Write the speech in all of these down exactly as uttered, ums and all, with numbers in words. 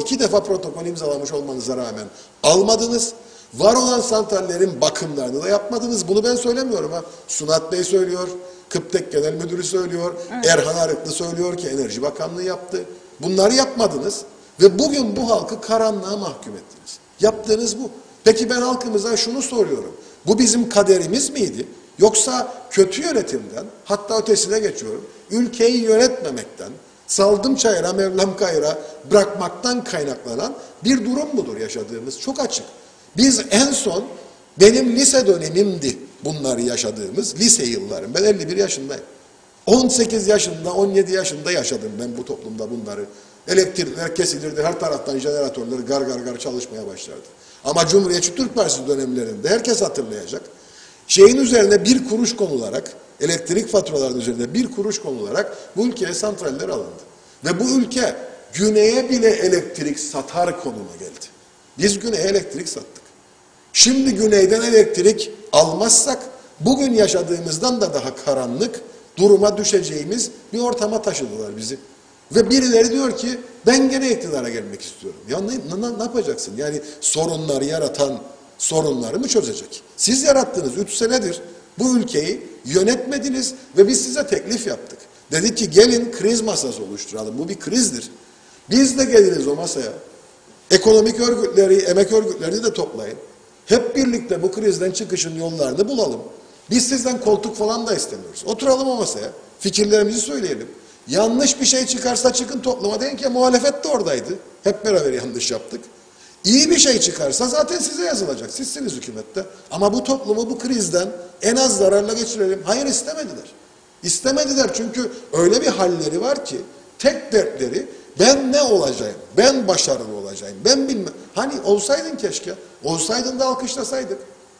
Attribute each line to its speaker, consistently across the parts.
Speaker 1: iki defa protokol imzalamış olmanıza rağmen almadınız. Var olan santrallerin bakımlarını da yapmadınız. Bunu ben söylemiyorum ha. Sunat Bey söylüyor, Kıptek Genel Müdürü söylüyor, evet. Erhan Arıklı söylüyor ki Enerji Bakanlığı yaptı. Bunları yapmadınız ve bugün bu halkı karanlığa mahkum ettiniz. Yaptığınız bu. Peki ben halkımıza şunu soruyorum. Bu bizim kaderimiz miydi? Yoksa kötü yönetimden, hatta ötesine geçiyorum, ülkeyi yönetmemekten, saldım çayıra, Mevlam kayıra bırakmaktan kaynaklanan bir durum mudur yaşadığımız? Çok açık. Biz en son, benim lise dönemimdi bunları yaşadığımız, lise yıllarım. Ben elli bir yaşındayım. on sekiz yaşında, on yedi yaşında yaşadım ben bu toplumda bunları. Elektrikler kesilirdi, her taraftan jeneratörler gar gar gar çalışmaya başlardı. Ama Cumhuriyetçi Türk Partisi dönemlerinde herkes hatırlayacak. Şeyin üzerine bir kuruş konularak, elektrik faturalarının üzerine bir kuruş konularak bu ülkeye santraller alındı. Ve bu ülke güneye bile elektrik satar konuma geldi. Biz güneye elektrik sattık. Şimdi güneyden elektrik almazsak bugün yaşadığımızdan da daha karanlık duruma düşeceğimiz bir ortama taşıdılar bizi. Ve birileri diyor ki ben gene iktidara gelmek istiyorum. Ya ne, ne, ne yapacaksın? Yani sorunları yaratan sorunları mı çözecek? Siz yarattınız. Üç senedir bu ülkeyi yönetmediniz ve biz size teklif yaptık. Dedik ki gelin kriz masası oluşturalım. Bu bir krizdir. Biz de geliriz o masaya. Ekonomik örgütleri, emek örgütlerini de toplayın. Hep birlikte bu krizden çıkışın yollarını bulalım. Biz sizden koltuk falan da istemiyoruz. Oturalım o masaya. Fikirlerimizi söyleyelim. Yanlış bir şey çıkarsa çıkın topluma deyin ki muhalefet de oradaydı. Hep beraber yanlış yaptık. İyi bir şey çıkarsa zaten size yazılacak. Sizsiniz hükümette. Ama bu toplumu bu krizden en az zararla geçirelim. Hayır istemediler. İstemediler çünkü öyle bir halleri var ki tek dertleri ben ne olacağım, ben başarılı olacağım, ben bilmem. Hani olsaydın keşke, olsaydın da alkışlasaydık.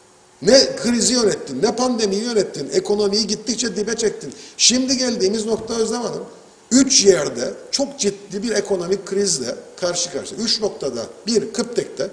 Speaker 1: Ne krizi yönettin, ne pandemiyi yönettin, ekonomiyi gittikçe dibe çektin. Şimdi geldiğimiz nokta Özlem Hanım, üç yerde çok ciddi bir ekonomik krizle karşı karşıya. Üç noktada, bir Kıptek'te,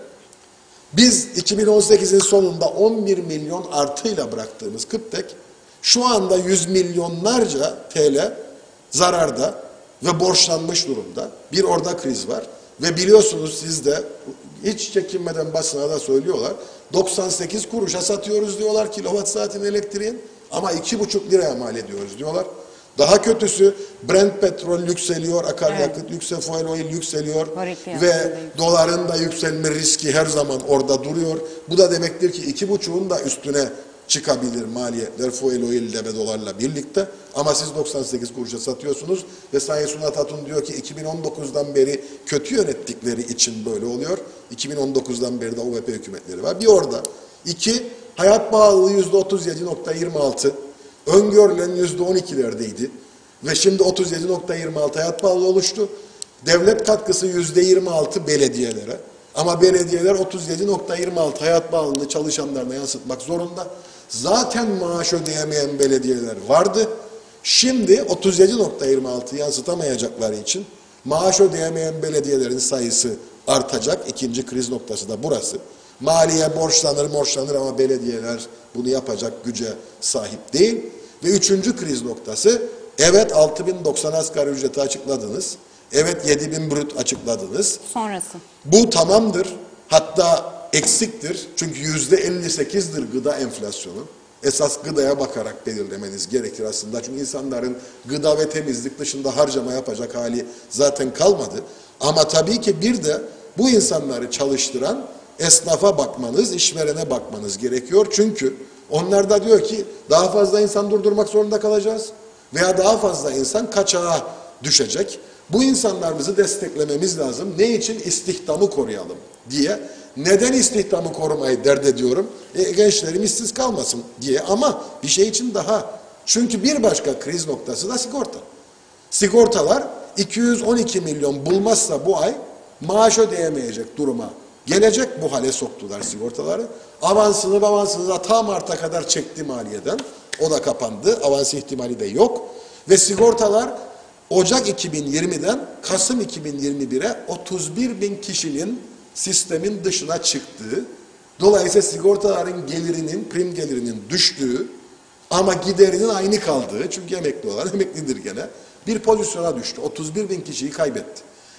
Speaker 1: biz iki bin on sekizin sonunda on bir milyon artıyla bıraktığımız Kıptek, şu anda yüz milyonlarca T L zararda ve borçlanmış durumda. Bir orada kriz var. Ve biliyorsunuz siz de hiç çekinmeden basına da söylüyorlar. doksan sekiz kuruşa satıyoruz diyorlar kilowatt saatin elektriğin ama iki buçuk liraya mal ediyoruz diyorlar. Daha kötüsü Brent petrol yükseliyor, akaryakıt evet. yükseliyor, fuel oil yükseliyor ve doların da yükselme riski her zaman orada duruyor. Bu da demektir ki iki buçuğun da üstüne çıkabilir maliyetler fuel oil ile ve dolarla birlikte. Ama siz doksan sekiz kuruşa satıyorsunuz ve Sayın Sunat Hatun diyor ki iki bin on dokuzdan beri kötü yönettikleri için böyle oluyor. iki bin on dokuzdan beri de O V P hükümetleri var. Bir orada. İki, hayat pahalılığı yüzde otuz yedi nokta yirmi altı. Öngörülen yüzde on ikilerdeydi. Ve şimdi otuz yedi nokta yirmi altı hayat pahalılığı oluştu. Devlet katkısı yüzde yirmi altı belediyelere. Ama belediyeler otuz yedi nokta yirmi altı hayat pahalılığını çalışanlarına yansıtmak zorunda. Zaten maaş ödeyemeyen belediyeler vardı. Şimdi otuz yedi nokta yirmi altı yansıtamayacakları için maaş ödeyemeyen belediyelerin sayısı artacak. İkinci kriz noktası da burası. Maliye borçlanır borçlanır ama belediyeler bunu yapacak güce sahip değil. Ve üçüncü kriz noktası, evet altı bin doksan asgari ücreti açıkladınız. Evet yedi bin brüt açıkladınız.
Speaker 2: Sonrası.
Speaker 1: Bu tamamdır. Hatta eksiktir. Çünkü yüzde elli sekizdir gıda enflasyonu. Esas gıdaya bakarak belirlemeniz gerekir aslında. Çünkü insanların gıda ve temizlik dışında harcama yapacak hali zaten kalmadı. Ama tabii ki bir de bu insanları çalıştıran esnafa bakmanız, işverene bakmanız gerekiyor. Çünkü onlar da diyor ki daha fazla insan durdurmak zorunda kalacağız. Veya daha fazla insan kaçağa düşecek. Bu insanlarımızı desteklememiz lazım. Ne için? İstihdamı koruyalım diye. Neden istihdamı korumayı dert ediyorum? E, gençlerim işsiz kalmasın diye. Ama bir şey için daha. Çünkü bir başka kriz noktası da sigorta. Sigortalar iki yüz on iki milyon bulmazsa bu ay maaş ödeyemeyecek duruma gelecek. Bu hale soktular sigortaları. Avansını avansını da tam Mart'a kadar çekti maliyeden. O da kapandı. Avans ihtimali de yok. Ve sigortalar Ocak iki bin yirmiden Kasım iki bin yirmi bire otuz bir bin kişinin sistemin dışına çıktığı, dolayısıyla sigortaların gelirinin, prim gelirinin düştüğü ama giderinin aynı kaldığı, çünkü emekli olan emeklidir gene, bir pozisyona düştü. otuz bir bin kişiyi kaybetti.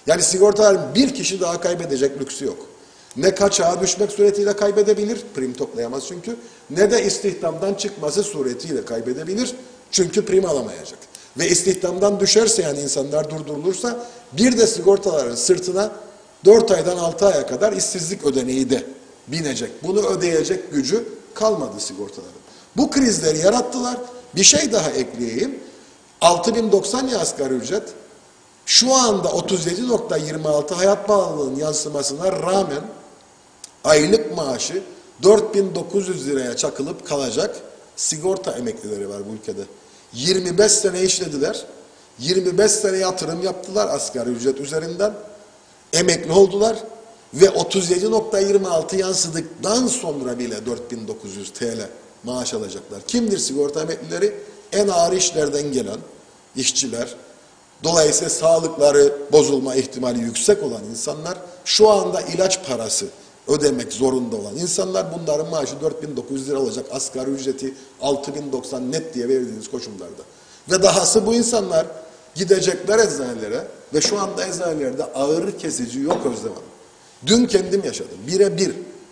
Speaker 1: Yani sigortaların bir kişi daha kaybedecek lüksü yok. Ne kaçağa düşmek suretiyle kaybedebilir, prim toplayamaz çünkü, ne de istihdamdan çıkması suretiyle kaybedebilir, çünkü prim alamayacak. Ve istihdamdan düşerse, yani insanlar durdurulursa, bir de sigortaların sırtına dört aydan altı aya kadar işsizlik ödeneği de binecek. Bunu ödeyecek gücü kalmadı sigortaların. Bu krizleri yarattılar. Bir şey daha ekleyeyim. altı bin doksan ya asgari ücret, şu anda otuz yedi nokta yirmi altı hayat pahalılığının yansımasına rağmen aylık maaşı dört bin dokuz yüz liraya çakılıp kalacak sigorta emeklileri var bu ülkede. yirmi beş sene işlediler. yirmi beş sene yatırım yaptılar asgari ücret üzerinden. Emekli oldular ve otuz yedi nokta yirmi altı yansıdıktan sonra bile dört bin dokuz yüz T L maaş alacaklar. Kimdir sigorta emeklileri? En ağır işlerden gelen işçiler, dolayısıyla sağlıkları bozulma ihtimali yüksek olan insanlar, şu anda ilaç parası ödemek zorunda olan insanlar, bunların maaşı dört bin dokuz yüz lira alacak, asgari ücreti altı bin doksan net diye verdiğiniz koşullarda. Ve dahası bu insanlar gidecekler eczanelere ve şu anda eczanelerde ağrı kesici yok Özlem Hanım. Dün kendim yaşadım, birebir.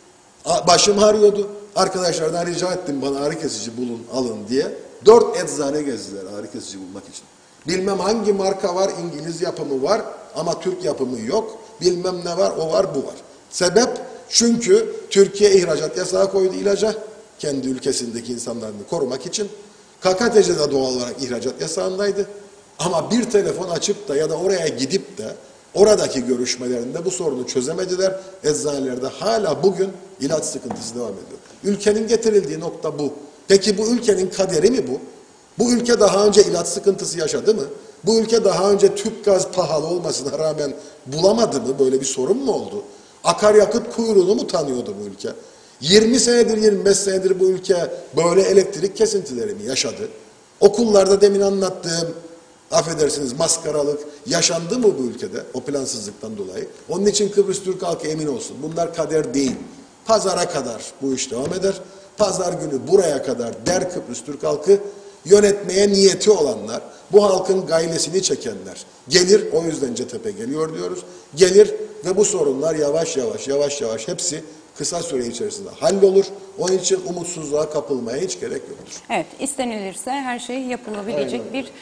Speaker 1: Başım ağrıyordu, arkadaşlardan rica ettim bana ağrı kesici bulun, alın diye. Dört eczane gezdiler ağrı kesici bulmak için. Bilmem hangi marka var, İngiliz yapımı var ama Türk yapımı yok. Bilmem ne var, o var, bu var. Sebep? Çünkü Türkiye ihracat yasağı koydu ilaca, kendi ülkesindeki insanlarını korumak için. K K T C de doğal olarak ihracat yasağındaydı. Ama bir telefon açıp da ya da oraya gidip de oradaki görüşmelerinde bu sorunu çözemediler. Eczanelerde hala bugün ilaç sıkıntısı devam ediyor. Ülkenin getirildiği nokta bu. Peki bu ülkenin kaderi mi bu? Bu ülke daha önce ilaç sıkıntısı yaşadı mı? Bu ülke daha önce tüp gaz pahalı olmasına rağmen bulamadı mı? Böyle bir sorun mu oldu? Akaryakıt kuyruğunu mu tanıyordu bu ülke? yirmi senedir, yirmi beş senedir bu ülke böyle elektrik kesintileri mi yaşadı? Okullarda demin anlattığım, affedersiniz, maskaralık yaşandı mı bu ülkede o plansızlıktan dolayı? Onun için Kıbrıs Türk halkı emin olsun. Bunlar kader değil. Pazara kadar bu iş devam eder. Pazar günü buraya kadar der Kıbrıs Türk halkı, yönetmeye niyeti olanlar, bu halkın gaylesini çekenler gelir, o yüzden C T P geliyor diyoruz, gelir ve bu sorunlar yavaş yavaş yavaş yavaş hepsi kısa süre içerisinde hallolur. Onun için umutsuzluğa kapılmaya hiç gerek yoktur.
Speaker 2: Evet, istenilirse her şey yapılabilecek Aynen. bir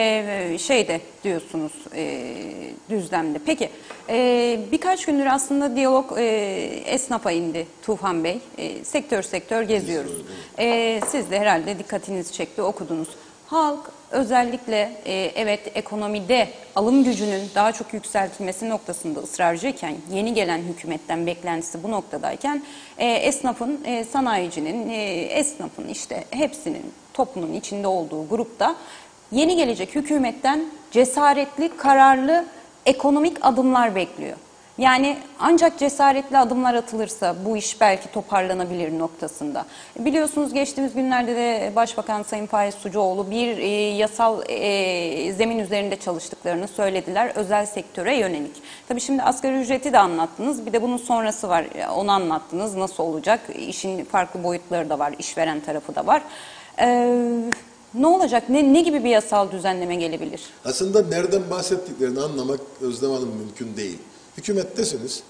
Speaker 2: e, şey de diyorsunuz e, düzlemde. Peki, e, birkaç gündür aslında diyalog e, esnafa indi Tufan Bey. E, sektör sektör geziyoruz. E, siz de herhalde dikkatinizi çekti, okudunuz. Halk özellikle e, evet ekonomide alım gücünün daha çok yükseltilmesi noktasında ısrarcıyken, yeni gelen hükümetten beklentisi bu noktadayken e, esnafın, e, sanayicinin, e, esnafın işte hepsinin toplumun içinde olduğu grupta yeni gelecek hükümetten cesaretli, kararlı ekonomik adımlar bekliyor. Yani ancak cesaretli adımlar atılırsa bu iş belki toparlanabilir noktasında. Biliyorsunuz geçtiğimiz günlerde de Başbakan Sayın Faiz Sucuoğlu bir e, yasal e, zemin üzerinde çalıştıklarını söylediler özel sektöre yönelik. Tabii şimdi asgari ücreti de anlattınız, bir de bunun sonrası var, onu anlattınız, nasıl olacak, işin farklı boyutları da var, işveren tarafı da var. Ee, ne olacak, ne, ne gibi bir yasal düzenleme gelebilir?
Speaker 1: Aslında nereden bahsettiklerini anlamak Özlem Hanım mümkün değil. Hükümettesiniz.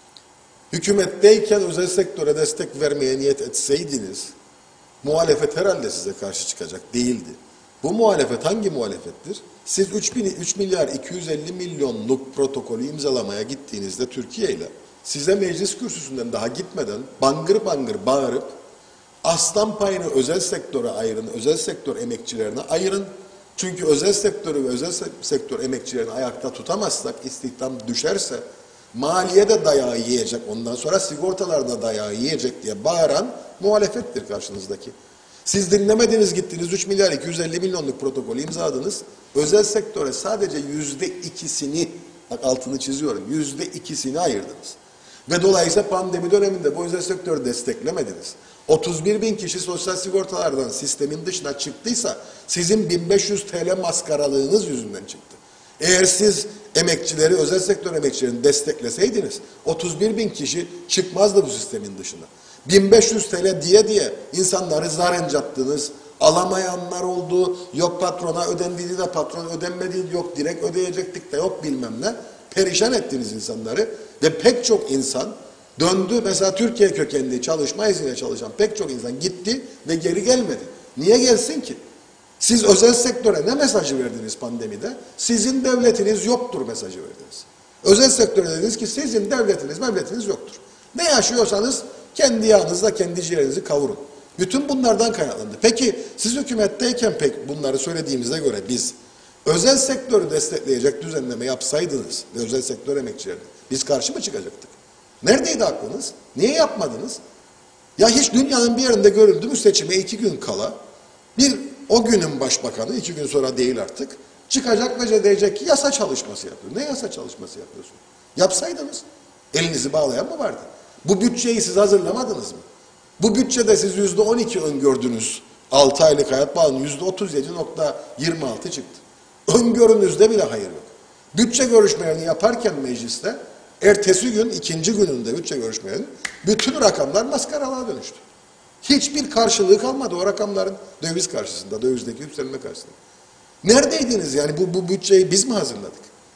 Speaker 1: Hükümetteyken özel sektöre destek vermeye niyet etseydiniz, muhalefet herhalde size karşı çıkacak değildi. Bu muhalefet hangi muhalefettir? Siz üç milyar iki yüz elli milyonluk protokolü imzalamaya gittiğinizde Türkiye ile size meclis kürsüsünden daha gitmeden bangır bangır bağırıp aslan payını özel sektöre ayırın, özel sektör emekçilerine ayırın. Çünkü özel sektörü ve özel sektör emekçilerini ayakta tutamazsak, istihdam düşerse, maliye de dayağı yiyecek, ondan sonra sigortalar da dayağı yiyecek diye bağıran muhalefettir karşınızdaki. Siz dinlemediniz, gittiniz üç milyar iki yüz elli milyonluk protokolü imzaladınız. Özel sektöre sadece yüzde ikisini, bak altını çiziyorum, yüzde ikisini ayırdınız. Ve dolayısıyla pandemi döneminde bu özel sektörü desteklemediniz. otuz bir bin kişi sosyal sigortalardan sistemin dışına çıktıysa sizin bin beş yüz TL maskaralığınız yüzünden çıktı. Eğer siz emekçileri, özel sektör emekçilerini destekleseydiniz otuz bir bin kişi çıkmazdı bu sistemin dışına. bin beş yüz TL diye diye insanları zar encattınız. Alamayanlar oldu. Yok patrona ödendiydi de patron ödenmediydi. Yok direkt ödeyecektik de yok bilmem ne. Perişan ettiniz insanları ve pek çok insan döndü. Mesela Türkiye kökenli çalışma izniyle çalışan pek çok insan gitti ve geri gelmedi. Niye gelsin ki? Siz özel sektöre ne mesajı verdiniz pandemide? Sizin devletiniz yoktur mesajı verdiniz. Özel sektöre dediniz ki sizin devletiniz, devletiniz yoktur. Ne yaşıyorsanız kendi yağınızla kendi ciğerinizi kavurun. Bütün bunlardan kaynaklandı. Peki siz hükümetteyken pek bunları söylediğimize göre biz özel sektörü destekleyecek düzenleme yapsaydınız ve özel sektör emekçilerine biz karşı mı çıkacaktık? Neredeydi aklınız? Niye yapmadınız? Ya hiç dünyanın bir yerinde görüldü mü seçime iki gün kala bir o günün başbakanı, iki gün sonra değil artık, çıkacak ve diyecek ki yasa çalışması yapıyor. Ne yasa çalışması yapıyorsun? Yapsaydınız. Elinizi bağlayan mı vardı? Bu bütçeyi siz hazırlamadınız mı? Bu bütçede siz yüzde on iki öngördünüz. altı aylık hayat bağının yüzde otuz yedi nokta yirmi altı çıktı. Öngörünüzde bile hayır yok. Bütçe görüşmelerini yaparken mecliste, ertesi gün, ikinci gününde bütçe görüşmelerinin bütün rakamlar maskaralığa dönüştü. Hiçbir karşılığı kalmadı o rakamların döviz karşısında, dövizdeki yükselme karşısında. Neredeydiniz yani bu, bu bütçeyi biz mi hazırladık?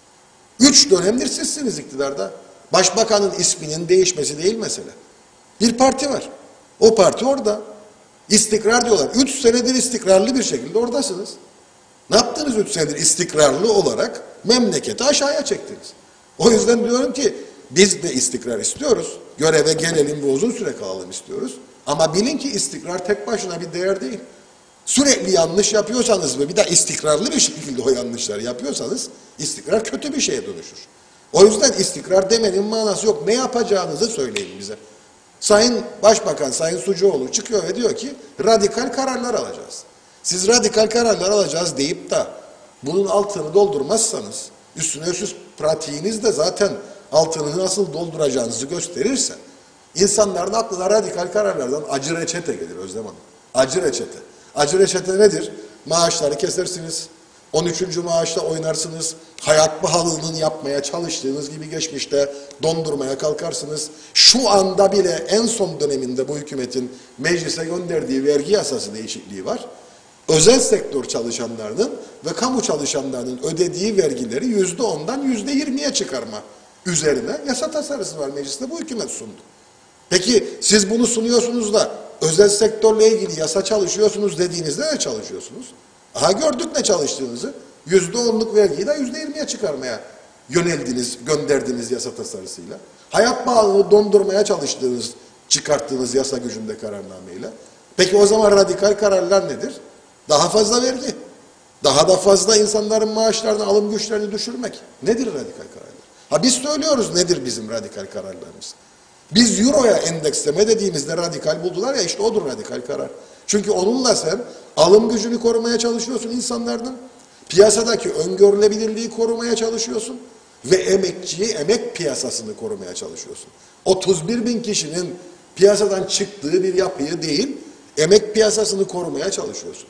Speaker 1: Üç dönemdir sizsiniz iktidarda. Başbakanın isminin değişmesi değil mesele. Bir parti var. O parti orada. İstikrar diyorlar. Üç senedir istikrarlı bir şekilde oradasınız. Ne yaptınız üç senedir istikrarlı olarak? Memleketi aşağıya çektiniz. O yüzden diyorum ki biz de istikrar istiyoruz. Göreve gelelim ve uzun süre kalalım istiyoruz. Ama bilin ki istikrar tek başına bir değer değil. Sürekli yanlış yapıyorsanız ve bir de istikrarlı bir şekilde o yanlışları yapıyorsanız istikrar kötü bir şeye dönüşür. O yüzden istikrar demenin manası yok. Ne yapacağınızı söyleyin bize. Sayın Başbakan, Sayın Sucuoğlu çıkıyor ve diyor ki radikal kararlar alacağız. Siz radikal kararlar alacağız deyip de bunun altını doldurmazsanız, üstüne üstsüz pratiğiniz de zaten altını nasıl dolduracağınızı gösterirse, insanların aklına radikal kararlardan acı reçete gelir Özlem Hanım. Acı reçete. Acı reçete nedir? Maaşları kesersiniz. on üçüncü maaşla oynarsınız. Hayat pahalılığının yapmaya çalıştığınız gibi geçmişte dondurmaya kalkarsınız. Şu anda bile en son döneminde bu hükümetin meclise gönderdiği vergi yasası değişikliği var. Özel sektör çalışanlarının ve kamu çalışanlarının ödediği vergileri yüzde ondan yüzde yirmiye çıkarma üzerine yasa tasarısı var mecliste, bu hükümet sundu. Peki siz bunu sunuyorsunuz da özel sektörle ilgili yasa çalışıyorsunuz dediğinizde ne çalışıyorsunuz? Aha gördük ne çalıştığınızı. Yüzde onluk vergiyi de yüzde yirmiye çıkarmaya yöneldiniz, gönderdiniz yasa tasarısıyla. Hayat pahalılığını dondurmaya çalıştığınız, çıkarttığınız yasa gücünde kararnameyle. Peki o zaman radikal kararlar nedir? Daha fazla vergi. Daha da fazla insanların maaşlarını, alım güçlerini düşürmek. Nedir radikal kararlar? Ha biz söylüyoruz nedir bizim radikal kararlarımız. Biz Euro'ya endeksleme dediğimizde radikal buldular ya, işte odur radikal karar. Çünkü onunla sen alım gücünü korumaya çalışıyorsun insanlardan. Piyasadaki öngörülebilirliği korumaya çalışıyorsun. Ve emekçiyi, emek piyasasını korumaya çalışıyorsun. otuz bir bin kişinin piyasadan çıktığı bir yapıyı değil, emek piyasasını korumaya çalışıyorsun.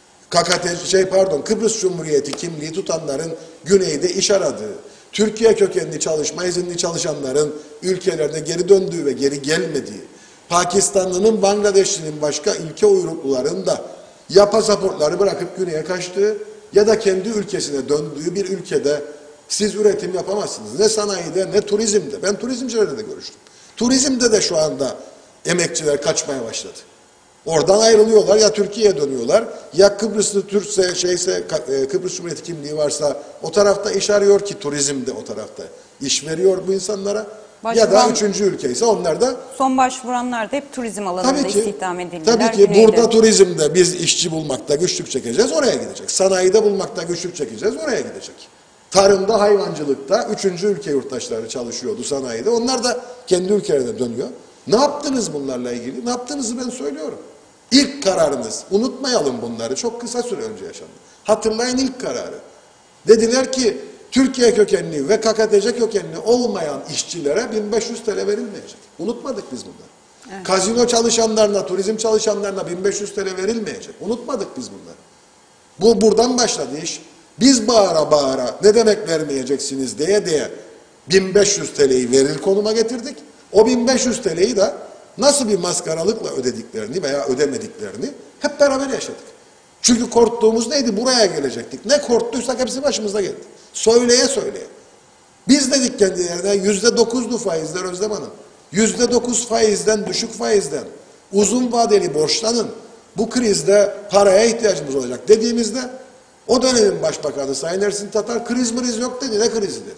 Speaker 1: K K T, şey pardon, Kıbrıs Cumhuriyeti kimliği tutanların güneyde iş aradığı, Türkiye kökenli çalışma izinli çalışanların ülkelerine geri döndüğü ve geri gelmediği, Pakistanlı'nın, Bangladeşli'nin, başka ülke uyrukluların da ya pasaportları bırakıp güneye kaçtığı ya da kendi ülkesine döndüğü bir ülkede siz üretim yapamazsınız. Ne sanayide ne turizmde. Ben turizmcilerle de görüştüm. Turizmde de şu anda emekçiler kaçmaya başladı. Oradan ayrılıyorlar, ya Türkiye'ye dönüyorlar, ya Kıbrıslı Türkse, şeyse, Kıbrıs Cumhuriyeti kimliği varsa o tarafta iş arıyor ki turizmde o tarafta iş veriyor bu insanlara.
Speaker 2: Başvuran,
Speaker 1: ya da üçüncü ülke ise onlar da...
Speaker 2: Son başvuranlar da hep turizm alanında
Speaker 1: tabii ki,
Speaker 2: istihdam edildiler.
Speaker 1: Tabii ki
Speaker 2: Güneyde.
Speaker 1: burada turizmde biz işçi bulmakta güçlük çekeceğiz, oraya gidecek. Sanayide bulmakta güçlük çekeceğiz, oraya gidecek. Tarımda, hayvancılıkta üçüncü ülke yurttaşları çalışıyordu sanayide. Onlar da kendi ülkelerine dönüyor. Ne yaptınız bunlarla ilgili? Ne yaptığınızı ben söylüyorum. İlk kararınız, unutmayalım bunları, çok kısa süre önce yaşandı. Hatırlayın ilk kararı. Dediler ki Türkiye kökenli ve K K T C kökenli olmayan işçilere bin beş yüz TL verilmeyecek. Unutmadık biz bunları. Evet. Kazino çalışanlarına, turizm çalışanlarına bin beş yüz TL verilmeyecek. Unutmadık biz bunları. Bu buradan başladı iş. Biz bağıra bağıra ne demek vermeyeceksiniz diye diye bin beş yüz TL'yi veril konuma getirdik. O bin beş yüz TL'yi de nasıl bir maskaralıkla ödediklerini veya ödemediklerini hep beraber yaşadık. Çünkü korktuğumuz neydi? Buraya gelecektik. Ne korktuysak hepsi başımıza geldi. Söyleye söyleye. Biz dedik kendilerine yüzde dokuzlu faizler Özlem Hanım. Yüzde dokuz faizden, düşük faizden, uzun vadeli borçlanın. Bu krizde paraya ihtiyacımız olacak dediğimizde o dönemin başbakanı Sayın Ersin Tatar kriz mriz yok dedi. Ne krizi dedi.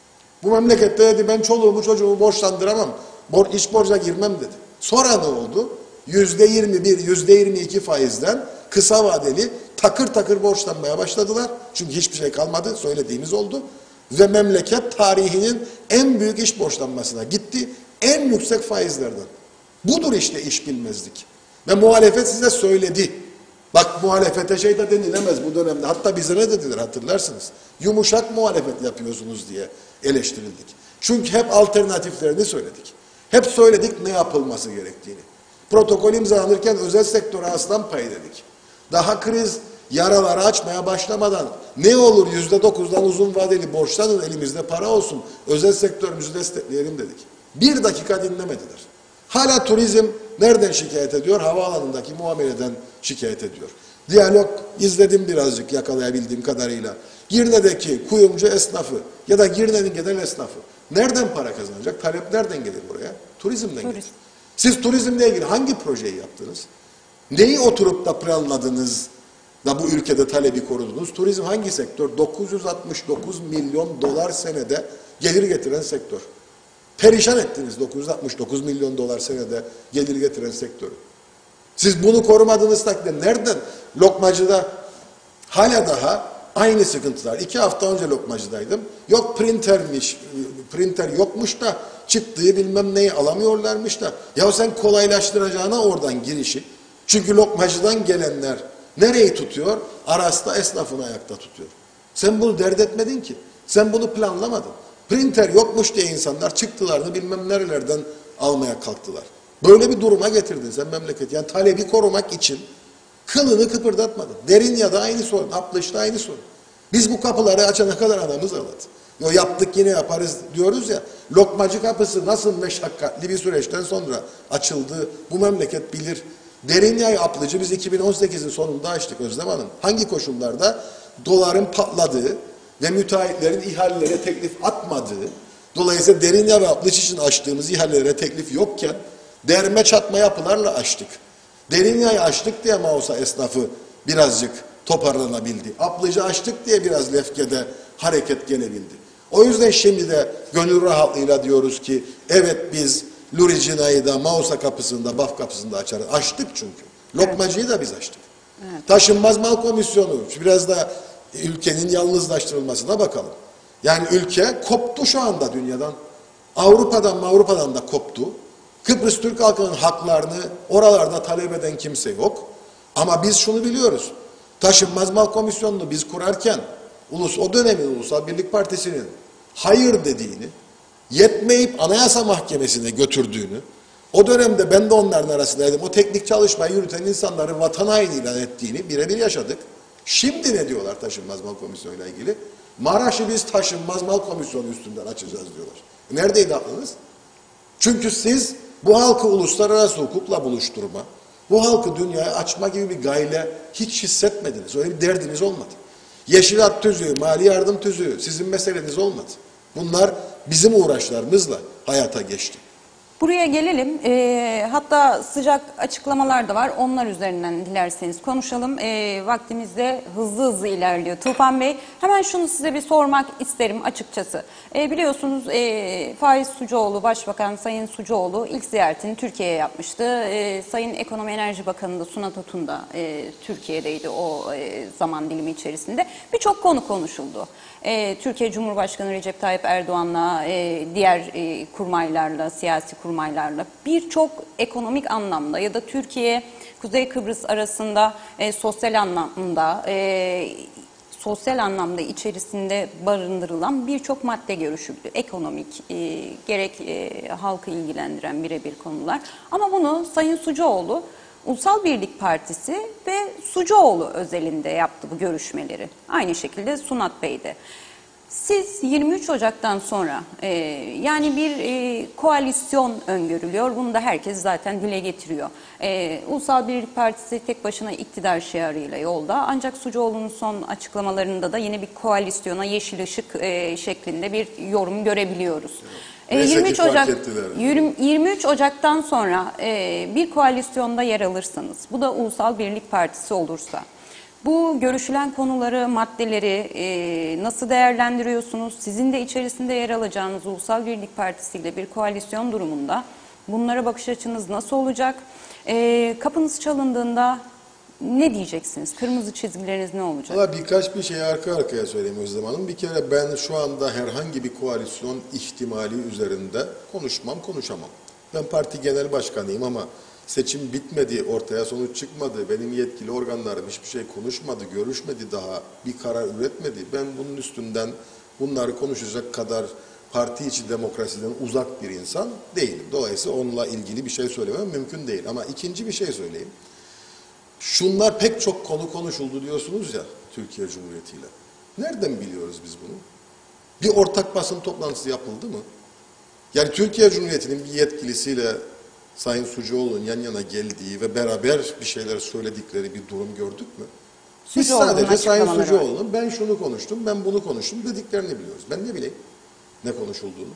Speaker 1: Bu memlekette dedi ben çoluğumu çocuğumu borçlandıramam. Bor iç borca girmem dedi. Sonra ne oldu? Yüzde yirmi bir, yüzde yirmi iki faizden kısa vadeli takır takır borçlanmaya başladılar. Çünkü hiçbir şey kalmadı. Söylediğimiz oldu. Ve memleket tarihinin en büyük iş borçlanmasına gitti. En yüksek faizlerden. Budur işte iş bilmezlik. Ve muhalefet size söyledi. Bak muhalefete şey de denilemez bu dönemde. Hatta bize ne dediler hatırlarsınız. Yumuşak muhalefet yapıyorsunuz diye eleştirildik. Çünkü hep alternatiflerini söyledik. Hep söyledik ne yapılması gerektiğini. Protokol imzalanırken özel sektöre aslan payı dedik. Daha kriz yaraları açmaya başlamadan ne olur yüzde dokuzdan uzun vadeli borçlanın elimizde para olsun. Özel sektörümüzü destekleyelim dedik. Bir dakika dinlemediler. Hala turizm nereden şikayet ediyor? Havaalanındaki muameleden şikayet ediyor. Diyalog izledim birazcık yakalayabildiğim kadarıyla. Girne'deki kuyumcu esnafı ya da Girne'nin genel esnafı nereden para kazanacak? Talep nereden gelir buraya? Turizmden
Speaker 2: Turizm.
Speaker 1: gelir. Siz turizmle ilgili hangi projeyi yaptınız? Neyi oturup da planladınız da bu ülkede talebi korudunuz? Turizm hangi sektör? dokuz yüz altmış dokuz milyon dolar senede gelir getiren sektör. Perişan ettiniz dokuz yüz altmış dokuz milyon dolar senede gelir getiren sektörü. Siz bunu korumadığınız takdirde nereden? Lokmacıda hala daha aynı sıkıntılar. İki hafta önce lokmacıdaydım. Yok printermiş, printer yokmuş da çıktığı bilmem neyi alamıyorlarmış da. Ya sen kolaylaştıracağına oradan girişi. Çünkü lokmacıdan gelenler nereyi tutuyor? Aras'ta esnafını ayakta tutuyor. Sen bunu dert etmedin ki. Sen bunu planlamadın. Printer yokmuş diye insanlar çıktılarını bilmem nerelerden almaya kalktılar. Böyle bir duruma getirdin sen memleket. Yani talebi korumak için kılını kıpırdatmadın. Derinya'da aynı sorun, Aplış'ta aynı sorun. Biz bu kapıları açana kadar anamız ağladı. Yo yaptık yine yaparız diyoruz ya. Lokmacı kapısı nasıl meşakkatli bir süreçten sonra açıldı. Bu memleket bilir. Derinya'yı Aplıcı biz iki bin on sekizin sonunda açtık Özlem Hanım. Hangi koşullarda? Doların patladığı ve müteahhitlerin ihalelere teklif atmadığı, dolayısıyla Derinya ve Aplıç için açtığımız ihalelere teklif yokken derme çatma yapılarla açtık. Derinya'yı açtık diye Mausa esnafı birazcık toparlanabildi. Aplıcı açtık diye biraz Lefke'de hareket gelebildi. O yüzden şimdi de gönül rahatlığıyla diyoruz ki evet biz Luricina'yı da Mausa kapısında, Baf kapısında açarız. Açtık çünkü. Lokmacıyı da biz açtık. Evet. Taşınmaz mal komisyonu biraz da ülkenin yalnızlaştırılmasına bakalım. Yani ülke koptu şu anda dünyadan. Avrupa'dan Avrupa'dan da koptu. Kıbrıs Türk halkının haklarını oralarda talep eden kimse yok. Ama biz şunu biliyoruz. Taşınmaz mal komisyonunu biz kurarken ulus o dönemin Ulusal Birlik Partisi'nin hayır dediğini, yetmeyip Anayasa Mahkemesi'ne götürdüğünü, o dönemde ben de onların arasındaydım. O teknik çalışmayı yürüten insanların vatan haini ilan ettiğini birebir yaşadık. Şimdi ne diyorlar Taşınmaz Mal Komisyonu ile ilgili? Maraş'ı biz Taşınmaz Mal Komisyonu üstünden açacağız diyorlar. Neredeydi aklınız? Çünkü siz bu halkı uluslararası hukukla buluşturma, bu halkı dünyaya açma gibi bir gayle hiç hissetmediniz. Öyle bir derdiniz olmadı. Yeşil Hat tüzüğü, mali yardım tüzüğü sizin meseleniz olmadı. Bunlar bizim uğraşlarımızla hayata geçti.
Speaker 2: Buraya gelelim. E, hatta sıcak açıklamalar da var. Onlar üzerinden dilerseniz konuşalım. E, vaktimiz de hızlı hızlı ilerliyor. Tufan Bey, hemen şunu size bir sormak isterim açıkçası. E, biliyorsunuz e, Faiz Sucuoğlu, Başbakan Sayın Sucuoğlu ilk ziyaretini Türkiye'ye yapmıştı. E, Sayın Ekonomi Enerji Bakanı da Sunat Otun da e, Türkiye'deydi o e, zaman dilimi içerisinde. Birçok konu konuşuldu. E, Türkiye Cumhurbaşkanı Recep Tayyip Erdoğan'la, e, diğer e, kurmaylarla, siyasi kurmaylarla birçok ekonomik anlamda ya da Türkiye, Kuzey Kıbrıs arasında e, sosyal anlamda, e, sosyal anlamda içerisinde barındırılan birçok madde görüşüldü. Ekonomik, e, gerek e, halkı ilgilendiren birebir konular. Ama bunu Sayın Sucuoğlu, Ulusal Birlik Partisi ve Sucuoğlu özelinde yaptı bu görüşmeleri. Aynı şekilde Sunat Bey de. Siz yirmi üç Ocak'tan sonra e, yani bir e, koalisyon öngörülüyor. Bunu da herkes zaten dile getiriyor. E, Ulusal Birlik Partisi tek başına iktidar şiarıyla yolda. Ancak Sucuoğlu'nun son açıklamalarında da yine bir koalisyona yeşil ışık e, şeklinde bir yorum görebiliyoruz. E, yirmi üç Ocak yirmi üç Ocak'tan sonra e, bir koalisyonda yer alırsanız, bu da Ulusal Birlik Partisi olursa, bu görüşülen konuları, maddeleri e, nasıl değerlendiriyorsunuz? Sizin de içerisinde yer alacağınız Ulusal Birlik Partisi ile bir koalisyon durumunda bunlara bakış açınız nasıl olacak? E, kapınız çalındığında ne diyeceksiniz? Kırmızı çizgileriniz ne olacak?
Speaker 1: Valla birkaç bir şey arka arkaya söyleyeyim Özlem Hanım. Bir kere ben şu anda herhangi bir koalisyon ihtimali üzerinde konuşmam, konuşamam. Ben parti genel başkanıyım ama seçim bitmedi, ortaya sonuç çıkmadı, benim yetkili organlarım hiçbir şey konuşmadı, görüşmedi daha, bir karar üretmedi. Ben bunun üstünden bunları konuşacak kadar parti içi demokrasiden uzak bir insan değilim. Dolayısıyla onunla ilgili bir şey söylemem mümkün değil. Ama ikinci bir şey söyleyeyim. Şunlar pek çok konu konuşuldu diyorsunuz ya Türkiye Cumhuriyeti ile. Nereden biliyoruz biz bunu? Bir ortak basın toplantısı yapıldı mı? Yani Türkiye Cumhuriyeti'nin bir yetkilisiyle Sayın Sucuoğlu'nun yan yana geldiği ve beraber bir şeyler söyledikleri bir durum gördük mü? Biz sadece Sayın Sucuoğlu'nun ben şunu konuştum, ben bunu konuştum dediklerini biliyoruz. Ben ne bileyim ne konuşulduğunu.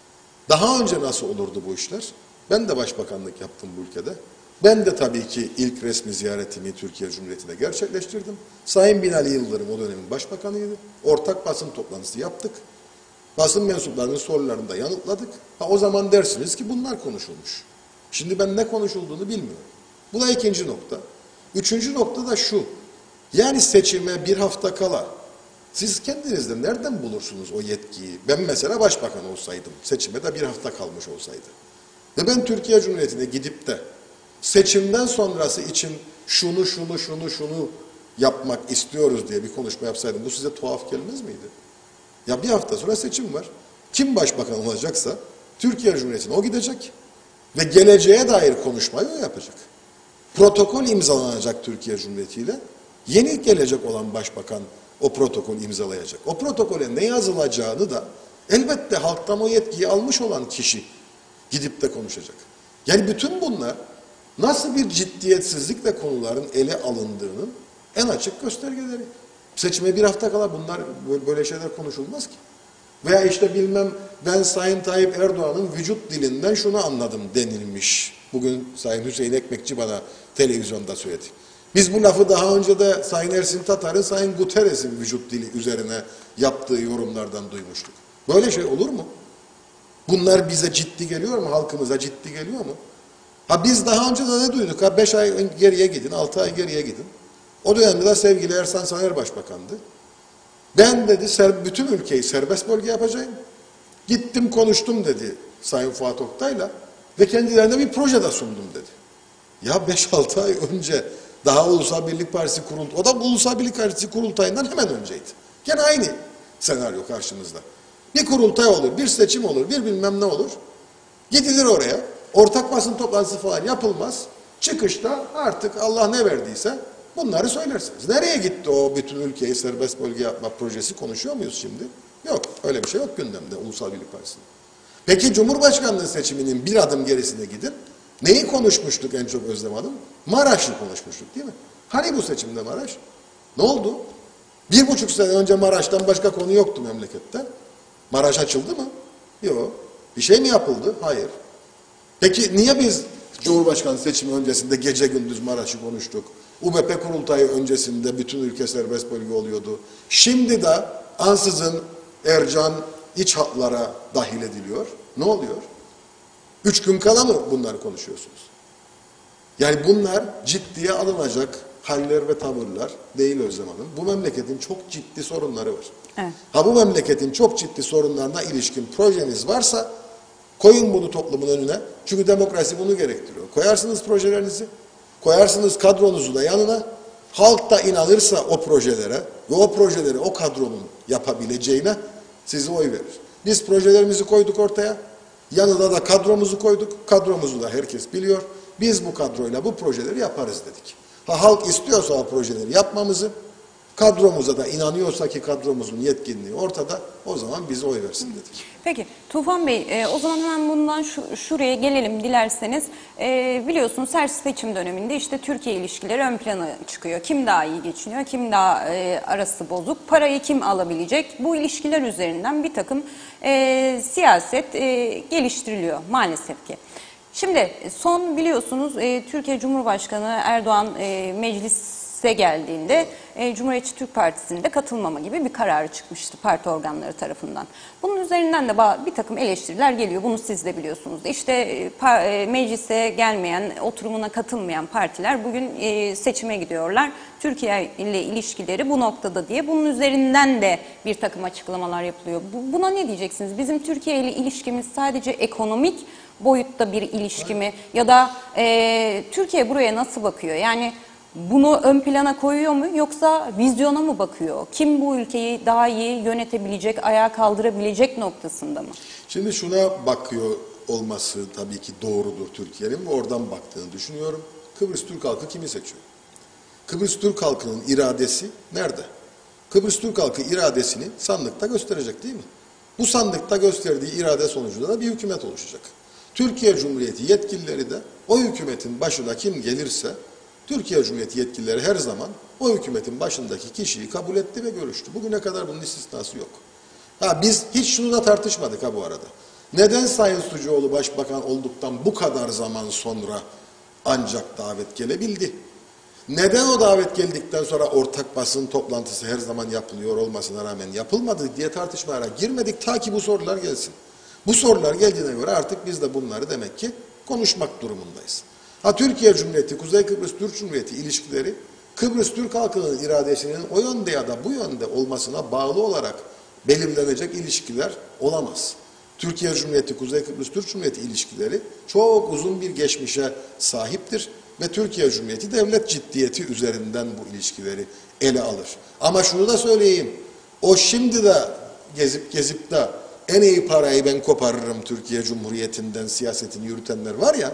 Speaker 1: Daha önce nasıl olurdu bu işler? Ben de başbakanlık yaptım bu ülkede. Ben de tabii ki ilk resmi ziyaretimi Türkiye Cumhuriyeti'ne gerçekleştirdim. Sayın Binali Yıldırım o dönemin başbakanıydı. Ortak basın toplantısı yaptık. Basın mensuplarının sorularını da yanıtladık. Ha, o zaman dersiniz ki bunlar konuşulmuş. Şimdi ben ne konuşulduğunu bilmiyorum. Bu da ikinci nokta. Üçüncü nokta da şu. Yani seçime bir hafta kala siz kendinizde nereden bulursunuz o yetkiyi? Ben mesela başbakan olsaydım, seçime de bir hafta kalmış olsaydı. Ve ben Türkiye Cumhuriyeti'ne gidip de seçimden sonrası için şunu şunu şunu şunu yapmak istiyoruz diye bir konuşma yapsaydım bu size tuhaf gelmez miydi? Ya bir hafta sonra seçim var. Kim başbakan olacaksa Türkiye Cumhuriyeti'ne o gidecek ve geleceğe dair konuşmayı o yapacak. Protokol imzalanacak Türkiye Cumhuriyeti ile. Yeni gelecek olan başbakan o protokol imzalayacak. O protokole ne yazılacağını da elbette halktan o yetkiyi almış olan kişi gidip de konuşacak. Yani bütün bunlar nasıl bir ciddiyetsizlikle konuların ele alındığının en açık göstergeleri. Seçime bir hafta kala bunlar böyle şeyler konuşulmaz ki. Veya işte bilmem ben Sayın Tayyip Erdoğan'ın vücut dilinden şunu anladım denilmiş. Bugün Sayın Hüseyin Ekmekçi bana televizyonda söyledi. Biz bu lafı daha önce de Sayın Ersin Tatar'ın Sayın Guterres'in vücut dili üzerine yaptığı yorumlardan duymuştuk. Böyle şey olur mu? Bunlar bize ciddi geliyor mu? Halkımıza ciddi geliyor mu? Ha biz daha önce de ne duyduk? Ha beş ay geriye gidin, altı ay geriye gidin. O dönemde de sevgili Ersan Saner Başbakan'dı. Ben dedi bütün ülkeyi serbest bölge yapacağım. Gittim konuştum dedi Sayın Fuat Oktay'la ve kendilerine bir proje de sundum dedi. Ya beş altı ay önce daha Ulusal Birlik Partisi kuruldu. O da Ulusal Birlik Partisi kurultayından hemen önceydi. Gene aynı senaryo karşımızda. Bir kurultay olur, bir seçim olur, bir bilmem ne olur. Gidilir oraya. Ortak basın toplantısı falan yapılmaz. Çıkışta artık Allah ne verdiyse bunları söylersiniz. Nereye gitti o bütün ülkeyi serbest bölge yapma projesi konuşuyor muyuz şimdi? Yok. Öyle bir şey yok gündemde Ulusal Birlik Partisi'nin. Peki Cumhurbaşkanlığı seçiminin bir adım gerisine gidin. Neyi konuşmuştuk en çok Özlem Hanım? Maraş'ı konuşmuştuk değil mi? Hani bu seçimde Maraş? Ne oldu? Bir buçuk sene önce Maraş'tan başka konu yoktu memlekette. Maraş açıldı mı? Yok. Bir şey mi yapıldı? Hayır. Peki niye biz Cumhurbaşkanı seçimi öncesinde gece gündüz Maraş'ı konuştuk? U B P kurultayı öncesinde bütün ülke serbest bölge oluyordu. Şimdi de ansızın Ercan iç hatlara dahil ediliyor. Ne oluyor? Üç gün kala mı bunları konuşuyorsunuz? Yani bunlar ciddiye alınacak haller ve tavırlar değil Özlem Hanım. Bu memleketin çok ciddi sorunları var. Evet. Ha bu memleketin çok ciddi sorunlarına ilişkin projeniz varsa koyun bunu toplumun önüne. Çünkü demokrasi bunu gerektiriyor. Koyarsınız projelerinizi, koyarsınız kadronuzu da yanına. Halk da inanırsa o projelere ve o projeleri o kadronun yapabileceğine size oy verir. Biz projelerimizi koyduk ortaya. Yanına da kadromuzu koyduk. Kadromuzu da herkes biliyor. Biz bu kadroyla bu projeleri yaparız dedik. Ha halk istiyorsa o projeleri yapmamızı, Kadromuza da inanıyorsa ki kadromuzun yetkinliği ortada, o zaman bize oy versin dedik.
Speaker 2: Peki Tufan Bey, e, o zaman hemen bundan şu, şuraya gelelim dilerseniz. E, biliyorsunuz her seçim döneminde işte Türkiye ilişkileri ön plana çıkıyor. Kim daha iyi geçiniyor, kim daha e, arası bozuk, parayı kim alabilecek? Bu ilişkiler üzerinden bir takım e, siyaset e, geliştiriliyor maalesef ki. Şimdi son biliyorsunuz e, Türkiye Cumhurbaşkanı Erdoğan e, meclise geldiğinde e, Cumhuriyetçi Türk Partisi'nde katılmama gibi bir kararı çıkmıştı parti organları tarafından. Bunun üzerinden de bir takım eleştiriler geliyor. Bunu siz de biliyorsunuz. İşte e, meclise gelmeyen, oturumuna katılmayan partiler bugün e, seçime gidiyorlar. Türkiye ile ilişkileri bu noktada diye. Bunun üzerinden de bir takım açıklamalar yapılıyor. Bu, buna ne diyeceksiniz? Bizim Türkiye ile ilişkimiz sadece ekonomik boyutta bir ilişki mi? Ya da e, Türkiye buraya nasıl bakıyor? Yani bunu ön plana koyuyor mu yoksa vizyona mı bakıyor? Kim bu ülkeyi daha iyi yönetebilecek, ayağa kaldırabilecek noktasında mı?
Speaker 1: Şimdi şuna bakıyor olması tabii ki doğrudur Türkiye'nin ve oradan baktığını düşünüyorum. Kıbrıs Türk halkı kimi seçiyor? Kıbrıs Türk halkının iradesi nerede? Kıbrıs Türk halkı iradesini sandıkta gösterecek değil mi? Bu sandıkta gösterdiği irade sonucunda da bir hükümet oluşacak. Türkiye Cumhuriyeti yetkilileri de o hükümetin başına kim gelirse Türkiye Cumhuriyeti yetkilileri her zaman o hükümetin başındaki kişiyi kabul etti ve görüştü. Bugüne kadar bunun istisnası yok. Ha, biz hiç şunu da tartışmadık ha bu arada. Neden Sayın Sucuoğlu Başbakan olduktan bu kadar zaman sonra ancak davet gelebildi? Neden o davet geldikten sonra ortak basın toplantısı her zaman yapılıyor olmasına rağmen yapılmadı diye tartışmalara girmedik ta ki bu sorular gelsin. Bu sorular geldiğine göre artık biz de bunları demek ki konuşmak durumundayız. Ha, Türkiye Cumhuriyeti, Kuzey Kıbrıs Türk Cumhuriyeti ilişkileri Kıbrıs Türk halkının iradesinin o yönde ya da bu yönde olmasına bağlı olarak belirlenecek ilişkiler olamaz. Türkiye Cumhuriyeti, Kuzey Kıbrıs Türk Cumhuriyeti ilişkileri çok uzun bir geçmişe sahiptir ve Türkiye Cumhuriyeti devlet ciddiyeti üzerinden bu ilişkileri ele alır. Ama şunu da söyleyeyim, o şimdi de gezip gezip de en iyi parayı ben koparırım Türkiye Cumhuriyeti'nden siyasetini yürütenler var ya,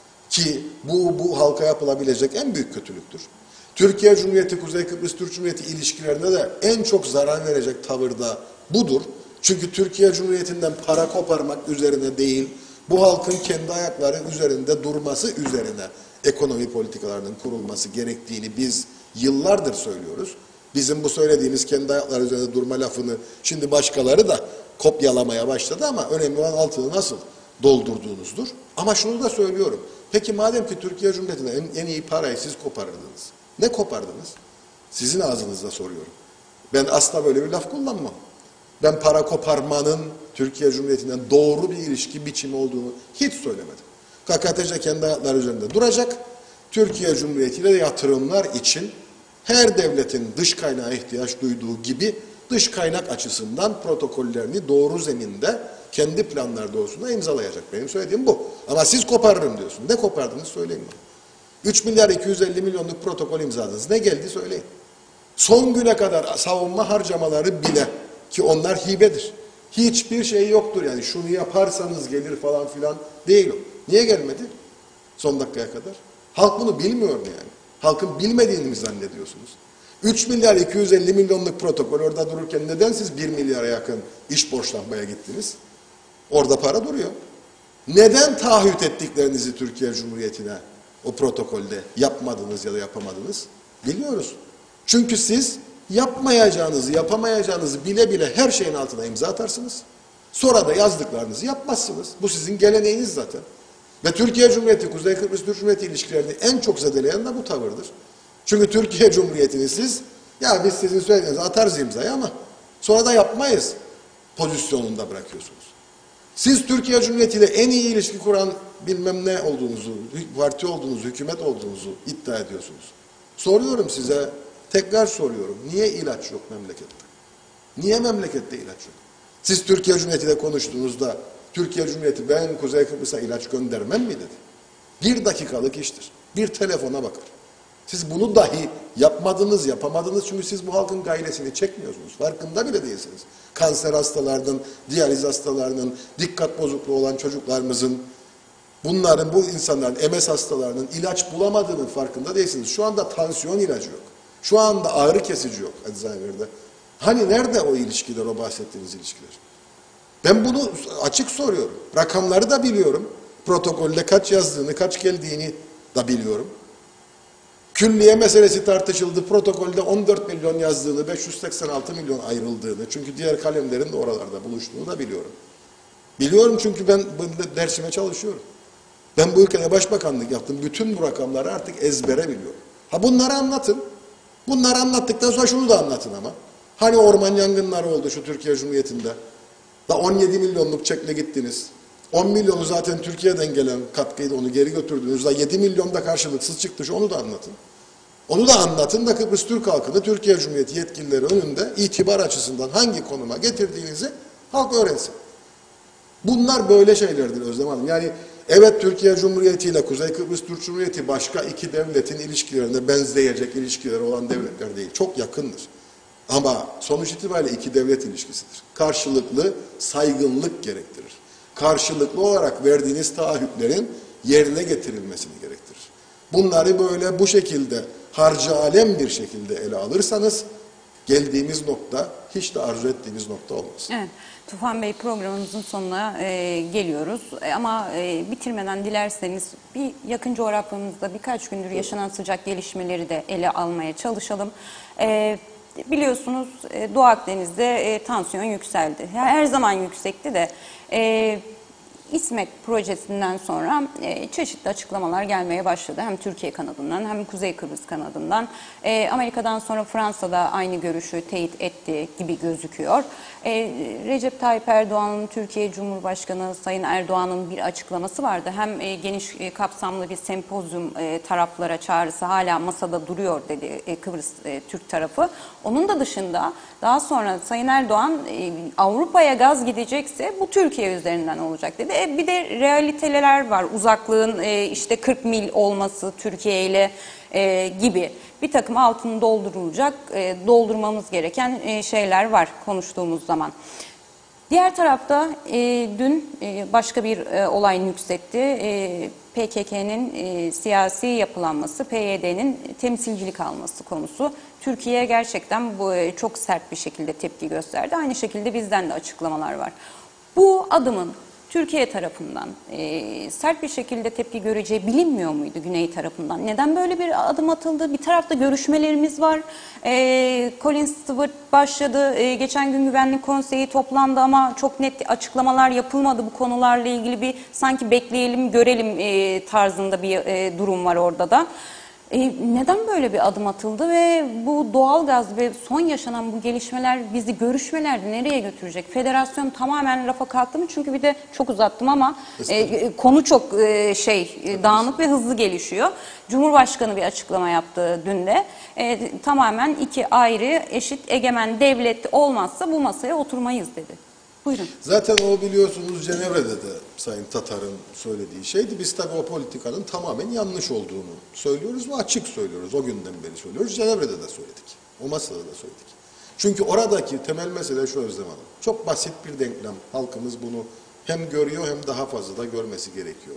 Speaker 1: ki bu, bu halka yapılabilecek en büyük kötülüktür. Türkiye Cumhuriyeti, Kuzey Kıbrıs Türk Cumhuriyeti ilişkilerine de en çok zarar verecek tavırda budur. Çünkü Türkiye Cumhuriyeti'nden para koparmak üzerine değil, bu halkın kendi ayakları üzerinde durması üzerine ekonomi politikalarının kurulması gerektiğini biz yıllardır söylüyoruz. Bizim bu söylediğimiz kendi ayakları üzerinde durma lafını şimdi başkaları da kopyalamaya başladı ama önemli olan altını nasıl doldurduğunuzdur. Ama şunu da söylüyorum. Peki madem ki Türkiye Cumhuriyeti'ne en, en iyi parayı siz kopardınız. Ne kopardınız? Sizin ağzınızda soruyorum. Ben asla böyle bir laf kullanmam. Ben para koparmanın Türkiye Cumhuriyeti'nden doğru bir ilişki biçimi olduğunu hiç söylemedim. K K T C kendi ayakları üzerinde duracak. Türkiye Cumhuriyeti ile yatırımlar için her devletin dış kaynağa ihtiyaç duyduğu gibi dış kaynak açısından protokollerini doğru zeminde kendi planlar doğrusunda imzalayacak. Benim söylediğim bu. Ama siz koparırım diyorsun. Ne kopardınız söyleyin bana. üç milyar iki yüz elli milyonluk protokol imzaladınız. Ne geldi söyleyin. Son güne kadar savunma harcamaları bile ki onlar hibedir. Hiçbir şey yoktur yani şunu yaparsanız gelir falan filan değil o. Niye gelmedi? Son dakikaya kadar. Halk bunu bilmiyor mu yani? Halkın bilmediğini mi zannediyorsunuz? üç milyar iki yüz elli milyonluk protokol orada dururken neden siz bir milyara yakın iş borçlanmaya gittiniz? Orada para duruyor. Neden taahhüt ettiklerinizi Türkiye Cumhuriyeti'ne o protokolde yapmadınız ya da yapamadınız? Biliyoruz. Çünkü siz yapmayacağınızı, yapamayacağınızı bile bile her şeyin altına imza atarsınız. Sonra da yazdıklarınızı yapmazsınız. Bu sizin geleneğiniz zaten. Ve Türkiye Cumhuriyeti, Kuzey Kıbrıs Türk Cumhuriyeti ilişkilerini en çok zedeleyen de bu tavırdır. Çünkü Türkiye Cumhuriyeti'ni siz, ya biz sizin söylediğinizi atarız imzayı ama sonra da yapmayız pozisyonunda bırakıyorsunuz. Siz Türkiye Cumhuriyeti ile en iyi ilişki kuran bilmem ne olduğunuzu, parti olduğunuzu, hükümet olduğunuzu iddia ediyorsunuz. Soruyorum size, tekrar soruyorum. Niye ilaç yok memlekette? Niye memlekette ilaç yok? Siz Türkiye Cumhuriyeti ile konuştuğunuzda Türkiye Cumhuriyeti ben Kuzey Kıbrıs'a ilaç göndermem mi dedi. Bir dakikalık iştir. Bir telefona bakar. Siz bunu dahi yapmadınız, yapamadınız çünkü siz bu halkın gayresini çekmiyorsunuz. Farkında bile değilsiniz. Kanser hastalarının, diyaliz hastalarının, dikkat bozukluğu olan çocuklarımızın, bunların, bu insanların, M S hastalarının ilaç bulamadığının farkında değilsiniz. Şu anda tansiyon ilacı yok. Şu anda ağrı kesici yok eczanelerde. Hani nerede o ilişkiler, o bahsettiğiniz ilişkiler? Ben bunu açık soruyorum. Rakamları da biliyorum. Protokolde kaç yazdığını, kaç geldiğini da biliyorum. Külliye meselesi tartışıldı. Protokolde on dört milyon yazdığını, beş yüz seksen altı milyon ayrıldığını, çünkü diğer kalemlerin de oralarda buluştuğunu da biliyorum. Biliyorum çünkü ben dersime çalışıyorum. Ben bu ülkede başbakanlık yaptım. Bütün bu rakamları artık ezbere biliyorum. Ha bunları anlatın. Bunları anlattıktan sonra şunu da anlatın ama. Hani orman yangınları oldu şu Türkiye Cumhuriyeti'nde. Da on yedi milyonluk çekle gittiniz. on milyonu zaten Türkiye'den gelen katkıydı, onu geri götürdünüz. Da yedi milyon da karşılıksız çıktı. Onu da anlatın. Onu da anlatın da Kıbrıs Türk halkını Türkiye Cumhuriyeti yetkilileri önünde itibar açısından hangi konuma getirdiğinizi halk öğrensin. Bunlar böyle şeylerdir Özlem Hanım. Yani evet, Türkiye Cumhuriyeti ile Kuzey Kıbrıs Türk Cumhuriyeti başka iki devletin ilişkilerine benzeyecek ilişkileri olan devletler değil. Çok yakındır. Ama sonuç itibariyle iki devlet ilişkisidir. Karşılıklı saygınlık gerektirir. Karşılıklı olarak verdiğiniz taahhütlerin yerine getirilmesini gerektirir. Bunları böyle bu şekilde harcı alem bir şekilde ele alırsanız geldiğimiz nokta hiç de arzu ettiğimiz nokta olmaz.
Speaker 2: Evet. Tufan Bey, programımızın sonuna e, geliyoruz. E, ama e, bitirmeden dilerseniz bir yakın coğrafyamızda birkaç gündür yaşanan sıcak gelişmeleri de ele almaya çalışalım. E, biliyorsunuz e, Doğu Akdeniz'de e, tansiyon yükseldi. Yani her zaman yüksekti de e, İSMET projesinden sonra e, çeşitli açıklamalar gelmeye başladı. Hem Türkiye kanadından hem Kuzey Kıbrıs kanadından. E, Amerika'dan sonra Fransa da aynı görüşü teyit etti gibi gözüküyor. E, Recep Tayyip Erdoğan'ın, Türkiye Cumhurbaşkanı Sayın Erdoğan'ın bir açıklaması vardı. Hem e, geniş e, kapsamlı bir sempozyum e, taraflara çağrısı hala masada duruyor dedi e, Kıbrıs e, Türk tarafı. Onun da dışında daha sonra Sayın Erdoğan e, Avrupa'ya gaz gidecekse bu Türkiye üzerinden olacak dedi. E, bir de realiteler var. Uzaklığın e, işte kırk mil olması Türkiye ile e, gibi bir takım altını doldurulacak, e, doldurmamız gereken e, şeyler var konuştuğumuz zaman. Diğer tarafta e, dün e, başka bir e, olay nüksetti. E, P K K'nin e, siyasi yapılanması, P Y D'nin temsilcilik alması konusu. Türkiye gerçekten bu e, çok sert bir şekilde tepki gösterdi. Aynı şekilde bizden de açıklamalar var. Bu adımın Türkiye tarafından e, sert bir şekilde tepki göreceği bilinmiyor muydu Güney tarafından? Neden böyle bir adım atıldı? Bir tarafta görüşmelerimiz var. E, Colin Stewart başladı. E, geçen gün Güvenlik Konseyi toplandı ama çok net açıklamalar yapılmadı bu konularla ilgili. Bir sanki bekleyelim görelim e, tarzında bir e, durum var orada da. E, neden böyle bir adım atıldı ve bu doğalgaz ve son yaşanan bu gelişmeler bizi görüşmelerde nereye götürecek? Federasyon tamamen rafa kalktı mı? Çünkü bir de çok uzattım ama e, konu çok e, şey e, dağınık ve hızlı gelişiyor. Cumhurbaşkanı bir açıklama yaptı dün de. E, tamamen iki ayrı eşit egemen devlet olmazsa bu masaya oturmayız dedi. Buyurun.
Speaker 1: Zaten o biliyorsunuz Cenevre'de de Sayın Tatar'ın söylediği şeydi. Biz tabii o politikanın tamamen yanlış olduğunu söylüyoruz ve açık söylüyoruz. O günden beri söylüyoruz. Cenevre'de de söyledik. O masada da söyledik. Çünkü oradaki temel mesele şu Özlem Hanım. Çok basit bir denklem. Halkımız bunu hem görüyor hem daha fazla da görmesi gerekiyor.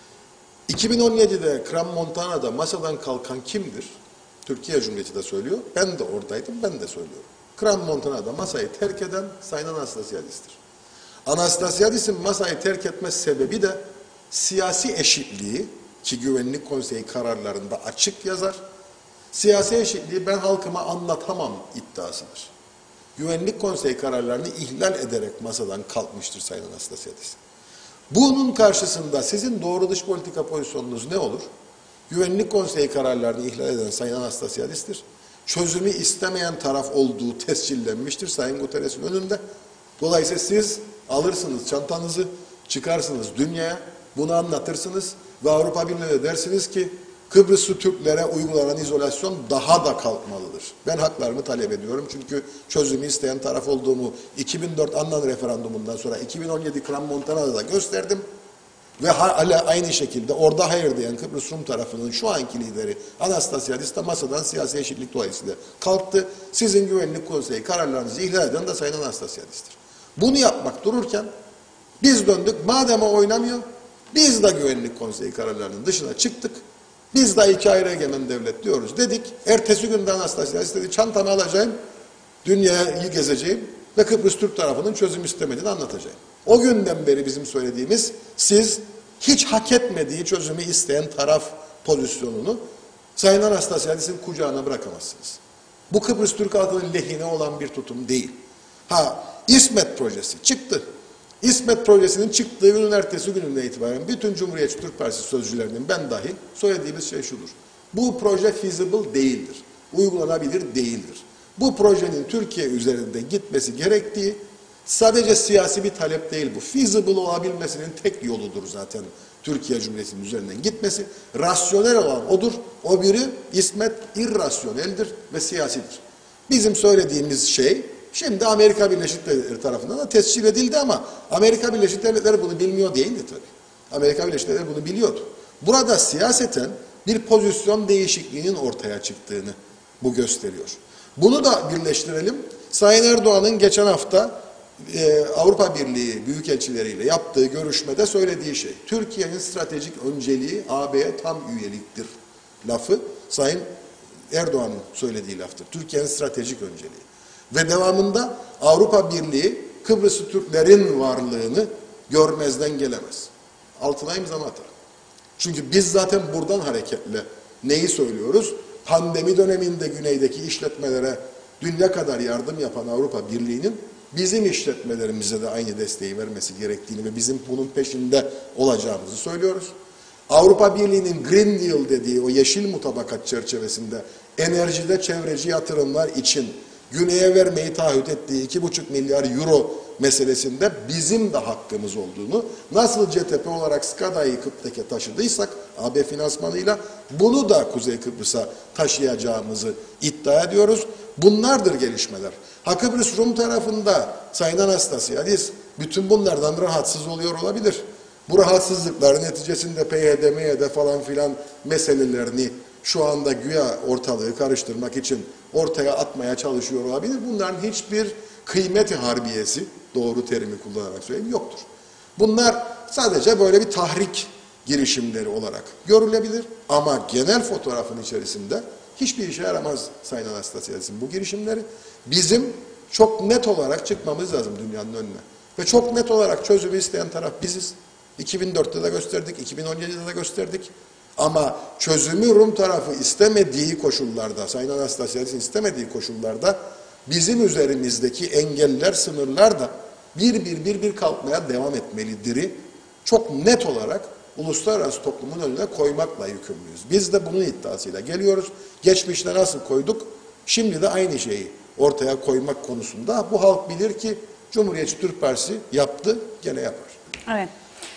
Speaker 1: iki bin on yedi'de Crans-Montana'da masadan kalkan kimdir? Türkiye Cumhuriyeti de söylüyor. Ben de oradaydım, ben de söylüyorum. Crans-Montana'da masayı terk eden Sayın Anastasiadis'tir. Anastasiadis'in masayı terk etme sebebi de siyasi eşitliği, ki Güvenlik Konseyi kararlarında açık yazar, siyasi eşitliği ben halkıma anlatamam iddiasıdır. Güvenlik Konseyi kararlarını ihlal ederek masadan kalkmıştır Sayın Anastasiadis. Bunun karşısında sizin doğru dış politika pozisyonunuz ne olur? Güvenlik Konseyi kararlarını ihlal eden Sayın Anastasiadis'tir. Çözümü istemeyen taraf olduğu tescillenmiştir Sayın Guterres'in önünde. Dolayısıyla siz alırsınız çantanızı, çıkarsınız dünyaya, bunu anlatırsınız ve Avrupa Birliği'ne dersiniz ki Kıbrıslı Türklere uygulanan izolasyon daha da kalkmalıdır. Ben haklarımı talep ediyorum çünkü çözümü isteyen taraf olduğumu iki bin dört Annan referandumundan sonra iki bin on yedi Crans-Montana'da da gösterdim. Ve hala aynı şekilde orada hayır diyen Kıbrıs Rum tarafının şu anki lideri Anastasiadis de masadan siyasi eşitlik dolayısıyla kalktı. Sizin Güvenlik Konseyi kararlarınızı ihlal eden de Sayın Anastasiadis'tir. Bunu yapmak dururken biz döndük, madem o oynamıyor, biz de Güvenlik Konseyi kararlarının dışına çıktık Biz de iki ayrı egemen devlet diyoruz dedik. Ertesi günden Anastasiadis dedi çantamı alacağım, dünyayı gezeceğim ve Kıbrıs Türk tarafının çözüm istemediğini anlatacağım. O günden beri bizim söylediğimiz siz hiç hak etmediği çözümü isteyen taraf pozisyonunu Sayın Anastasiadis'in kucağına bırakamazsınız. Bu Kıbrıs Türk halkının lehine olan bir tutum değil. Ha, İsmet projesi çıktı. İsmet projesinin çıktığı günün ertesi gününden itibaren bütün Cumhuriyetçi Türk Partisi sözcülerinin ben dahil söylediğimiz şey şudur. Bu proje feasible değildir. Uygulanabilir değildir. Bu projenin Türkiye üzerinde gitmesi gerektiği sadece siyasi bir talep değil bu. Feasible olabilmesinin tek yoludur zaten Türkiye Cumhuriyeti'nin üzerinden gitmesi. Rasyonel olan odur. O biri İsmet irrasyoneldir ve siyasidir. Bizim söylediğimiz şey şimdi Amerika Birleşik Devletleri tarafından da tescil edildi ama Amerika Birleşik Devletleri bunu bilmiyor değildi tabii. Amerika Birleşik Devletleri bunu biliyordu. Burada siyaseten bir pozisyon değişikliğinin ortaya çıktığını bu gösteriyor. Bunu da birleştirelim. Sayın Erdoğan'ın geçen hafta e, Avrupa Birliği büyükelçileriyle yaptığı görüşmede söylediği şey. Türkiye'nin stratejik önceliği A B'ye tam üyeliktir lafı Sayın Erdoğan'ın söylediği laftır. Türkiye'nin stratejik önceliği. Ve devamında Avrupa Birliği Kıbrıslı Türklerin varlığını görmezden gelemez. Altına imza atar. Çünkü biz zaten buradan hareketle neyi söylüyoruz? Pandemi döneminde güneydeki işletmelere dünya kadar yardım yapan Avrupa Birliği'nin bizim işletmelerimize de aynı desteği vermesi gerektiğini ve bizim bunun peşinde olacağımızı söylüyoruz. Avrupa Birliği'nin Green Deal dediği o yeşil mutabakat çerçevesinde enerjide çevreci yatırımlar için Güney'e vermeyi taahhüt ettiği iki buçuk milyar euro meselesinde bizim de hakkımız olduğunu, nasıl C T P olarak SCADA'yı Kıbrıs'a taşıdıysak A B finansmanıyla bunu da Kuzey Kıbrıs'a taşıyacağımızı iddia ediyoruz. Bunlardır gelişmeler. Ha, Kıbrıs Rum tarafında Sayın Anastasiadis bütün bunlardan rahatsız oluyor olabilir. Bu rahatsızlıkların neticesinde P Y D, M Y D falan filan meselelerini şu anda güya ortalığı karıştırmak için ortaya atmaya çalışıyor olabilir. Bunların hiçbir kıymeti harbiyesi, doğru terimi kullanarak söyleyeyim, yoktur. Bunlar sadece böyle bir tahrik girişimleri olarak görülebilir. Ama genel fotoğrafın içerisinde hiçbir işe yaramaz Sayın Anastasiadis'in bu girişimleri. Bizim çok net olarak çıkmamız lazım dünyanın önüne. Ve çok net olarak çözümü isteyen taraf biziz. iki bin dörtte de gösterdik, iki bin on yedide de gösterdik. Ama çözümü Rum tarafı istemediği koşullarda, Sayın Anastasiadis'in istemediği koşullarda bizim üzerimizdeki engeller, sınırlar da bir bir bir bir kalkmaya devam etmelidir. Çok net olarak uluslararası toplumun önüne koymakla yükümlüyüz. Biz de bunun iddiasıyla geliyoruz. Geçmişte nasıl koyduk? Şimdi de aynı şeyi ortaya koymak konusunda bu halk bilir ki Cumhuriyetçi Türk Partisi yaptı, gene yapar.
Speaker 2: Evet.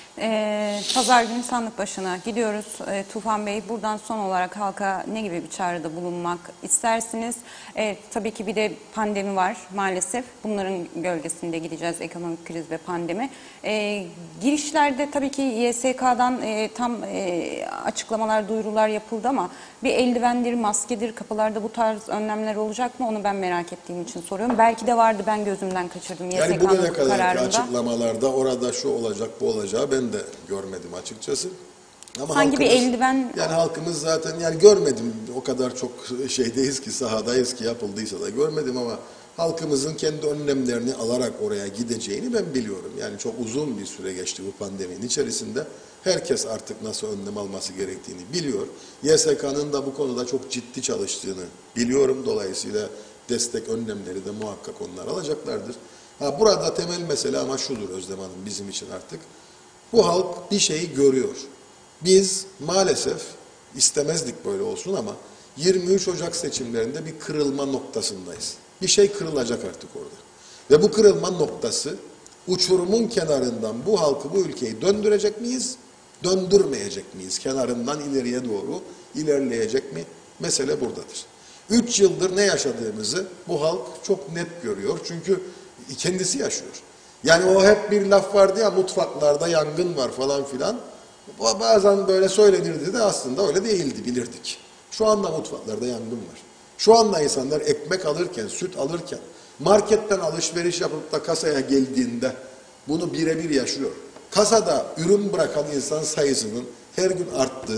Speaker 2: Ee, Pazar günü sandık başına gidiyoruz. Ee, Tufan Bey, buradan son olarak halka ne gibi bir çağrıda bulunmak istersiniz? Ee, tabii ki bir de pandemi var maalesef. Bunların gölgesinde gideceğiz, ekonomik kriz ve pandemi. Ee, girişlerde tabii ki Y S K'dan e, tam e, açıklamalar, duyurular yapıldı ama bir eldivendir, maskedir, kapılarda bu tarz önlemler olacak mı? Onu ben merak ettiğim için soruyorum. Belki de vardı, ben gözümden kaçırdım Y S K'nın
Speaker 1: yani bugüne kadarki
Speaker 2: kararında.
Speaker 1: açıklamalarda orada şu olacak, bu olacağı ben de görmedim açıkçası. Ama
Speaker 2: sanki bir eldiven...
Speaker 1: Yani halkımız zaten, yani görmedim, o kadar çok şeydeyiz ki, sahadayız ki yapıldıysa da görmedim ama halkımızın kendi önlemlerini alarak oraya gideceğini ben biliyorum. Yani çok uzun bir süre geçti bu pandeminin içerisinde. Herkes artık nasıl önlem alması gerektiğini biliyor. Y S K'nın da bu konuda çok ciddi çalıştığını biliyorum. Dolayısıyla destek önlemleri de muhakkak onlar alacaklardır. Ha, burada temel mesele ama şudur Özlem Hanım, bizim için artık. Bu halk bir şeyi görüyor. Biz maalesef istemezdik böyle olsun ama yirmi üç Ocak seçimlerinde bir kırılma noktasındayız. Bir şey kırılacak artık orada. Ve bu kırılma noktası uçurumun kenarından bu halkı, bu ülkeyi döndürecek miyiz? Döndürmeyecek miyiz? Kenarından ileriye doğru ilerleyecek mi? Mesele buradadır. Üç yıldır ne yaşadığımızı bu halk çok net görüyor. Çünkü kendisi yaşıyor. Yani o hep bir laf vardı ya, mutfaklarda yangın var falan filan. Bazen böyle söylenirdi de aslında öyle değildi, bilirdik. Şu anda mutfaklarda yangın var. Şu anda insanlar ekmek alırken, süt alırken, marketten alışveriş yapıp da kasaya geldiğinde bunu birebir yaşıyor. Kasada ürün bırakan insan sayısının her gün arttığı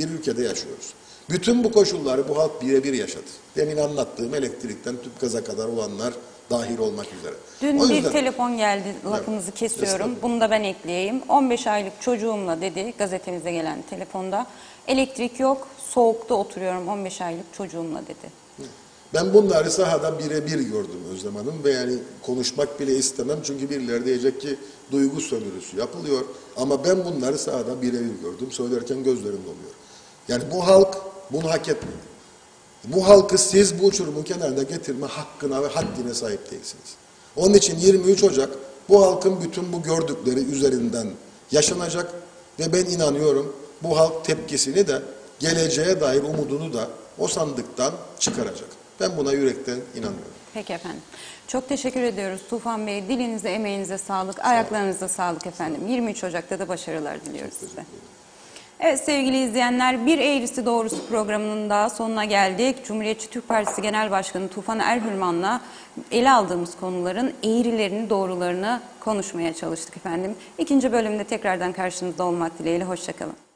Speaker 1: bir ülkede yaşıyoruz. Bütün bu koşulları bu halk birebir yaşadı. Demin anlattığım elektrikten tüp gaza kadar olanlar dahil olmak üzere.
Speaker 2: Dün
Speaker 1: O
Speaker 2: bir
Speaker 1: yüzden,
Speaker 2: telefon geldi, lafınızı
Speaker 1: Evet,
Speaker 2: kesiyorum.
Speaker 1: estağfurullah.
Speaker 2: Bunu da ben ekleyeyim. on beş aylık çocuğumla dedi gazetemize gelen telefonda. Elektrik yok, soğukta oturuyorum on beş aylık çocuğumla dedi.
Speaker 1: Ben bunları sahada birebir gördüm Özlem Hanım ve yani konuşmak bile istemem çünkü birileri diyecek ki duygu sömürüsü yapılıyor ama ben bunları sahada birebir gördüm. Söylerken gözlerim doluyor. Yani bu halk bunu hak etmedi. Bu halkı siz bu uçurumun kenarına getirme hakkına ve haddine sahip değilsiniz. Onun için yirmi üç Ocak bu halkın bütün bu gördükleri üzerinden yaşanacak ve ben inanıyorum bu halk tepkisini de geleceğe dair umudunu da o sandıktan çıkaracak. Ben buna yürekten inanıyorum.
Speaker 2: Peki efendim. Çok teşekkür ediyoruz Tufan Bey. Dilinize, emeğinize sağlık, ayaklarınıza sağlık efendim. yirmi üç Ocak'ta da başarılar diliyoruz size. Evet sevgili izleyenler, Bir Eğrisi Doğrusu programının daha sonuna geldik. Cumhuriyetçi Türk Partisi Genel Başkanı Tufan Erhürman'la ele aldığımız konuların eğrilerini, doğrularını konuşmaya çalıştık efendim. İkinci bölümde tekrardan karşınızda olmak dileğiyle. Hoşça kalın.